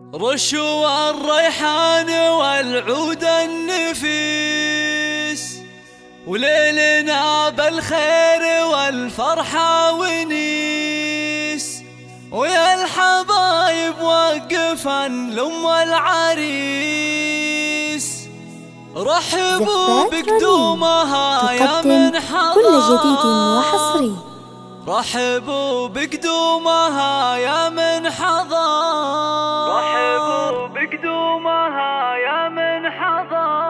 رشوا الريحان والعود النفيس، وليلنا بالخير والفرحة ونيس، ويا الحبايب وقفا لأم العريس. رحبوا بقدومها يا من حضر، كل جديد وحصري. رحبوا بقدومها يا من حضر، رحبوا بقدومها يا من حضر.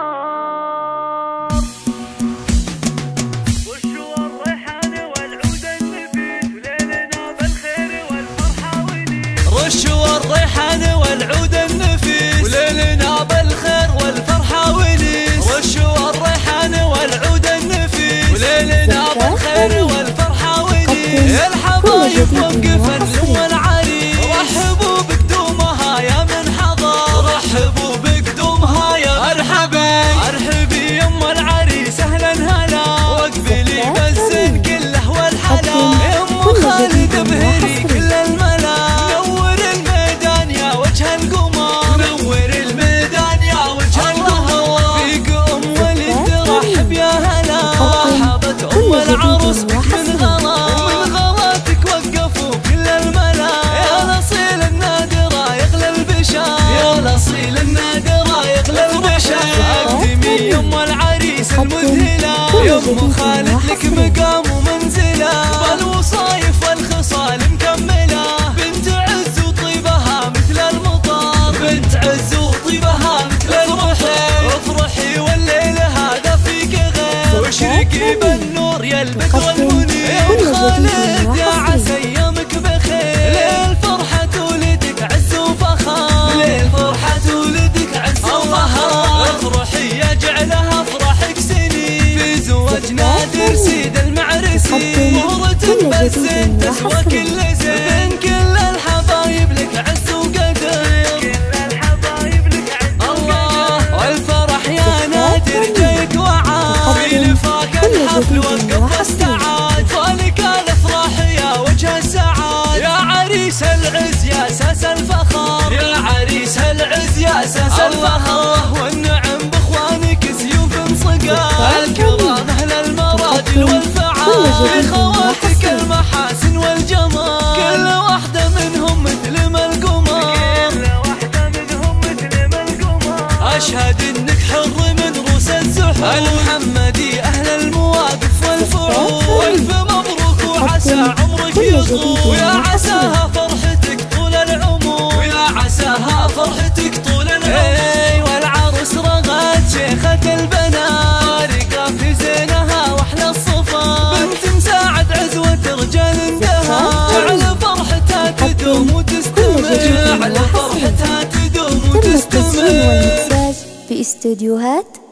رشوا الريحان والعود النفيس، وليلنا بالخير والفرحة ونيس. رشوا الريحان والعود النفيس، وليلنا بالخير والفرحة ونيس. رشوا الريحان والعود النفيس، وليلنا بالخير والفرحة ونيس. الحبايب وقفا لأم العريس، رحبوا بقدومها يا من حضر، رحبوا بقدومها يا مرحبا. ارحبي يا ام العريس اهلا هلا، واقبلي بالزين كله والحلا. يا ام خالد ابهري كل الملا، نور الميدان يا وجه القمر، نور الميدان يا وجه القمر. فيك ام ولد ترحب يا هلا، رحبت ام العروس بك من غلا، ومن غلاتك وقفوا كل الملا. يا الاصيل النادرة يغلى البشر، يا الاصيل النادرة يغلى البشر. اقدمي يا ام العريس المذهلة، يا ام خالد لك مقام ومنزلة، بالوصايف والخصال مكملة. بنت عز وطيبها مثل المطر، بنت عز وطيبها مثل المطر. افرحي والليل هذا فيك غير، واشرقي بالنور يا البدر المنير. يا ام خالد يا عسى ايامك بخير، ليل فرحة ولدك عز وفخر، ليل فرحة ولدك عز وفخر. افرحي يا جعلها افراحك سنين، في زواجنا ترسيد المعرسي. مهرتك بالزين تسوى كل زين، بين كل الحبايب لك عز وقدر، كل الحبايب لك عز الله. والفرح يا نادر جايك وعاد، في لفاك الحفل وقف استعاد. فالك الافراح يا وجه السعاد، يا عريس العز يا اساس الفخر، يا عريس العز يا اساس الفخر. والنعم باخوانك سيوف صقار، الكرام اهل المراجل والفعال. في خواتك المحاسن والجمال، كل واحدة منهم مثل ما القمر، كل واحدة منهم مثل ما القمر. اشهد انك حر من روس الزحور، المحمدي اهل المواقف والفروض. والف مبروك وعسى عمرك يطول، ويا عساها فرحتك طول العمر، ويا عساها فرحتك طول العمر. والعروس رغد شيخة البنات، فارقة في زينها واحلى الصفات. بنت مساعد عزوة رجال اندها، على فرحتها تدوم وتستمر، على فرحتها تدوم وتستمر. والمكساج في استديوهات